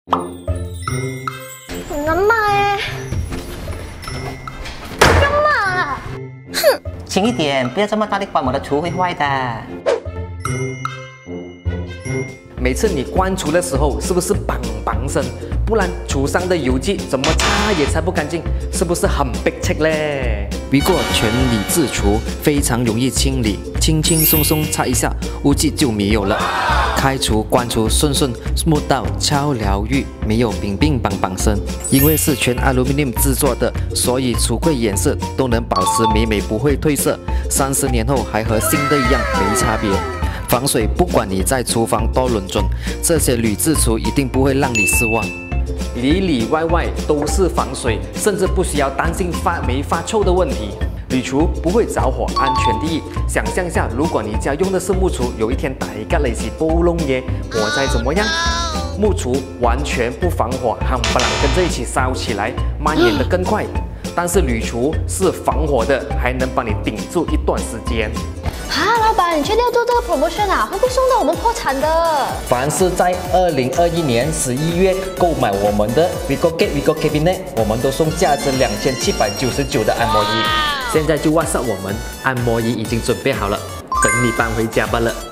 很难买哎，干嘛啦？哼！ 轻一点，不要这么大力关我的厨会坏的。 每次你关厨的时候，是不是梆梆声？不然厨上的油迹怎么擦也擦不干净，是不是很逼切嘞？不过全理自厨非常容易清理，轻轻松松擦一下，污迹就没有了。开厨关厨顺顺 ，smooth 到超疗愈，没有冰冰梆梆声。因为是全 aluminium 制作的，所以橱柜颜色都能保持美美，不会褪色，30年后还和新的一样没差别。防水，不管你在厨房多论准，这些铝制厨一定不会让你失望。里里外外都是防水，甚至不需要担心发霉发臭的问题。铝厨不会着火，安全第一。想象下，如果你家用的是木厨，有一天大家嚟是煲窿嘢，火灾怎么样？木厨完全不防火，夯不啷跟着一起烧起来，蔓延得更快。但是铝厨是防火的，还能帮你顶住一段时间。 啊，老板，你确定要做这个 promotion 啊？会不会送到我们破产的？ 凡是在2021年11月购买我们的 Vigogate Cabinet， 我们都送价值2799的按摩仪。 现在就WhatsApp我们，按摩仪已经准备好了，等你搬回家罢了。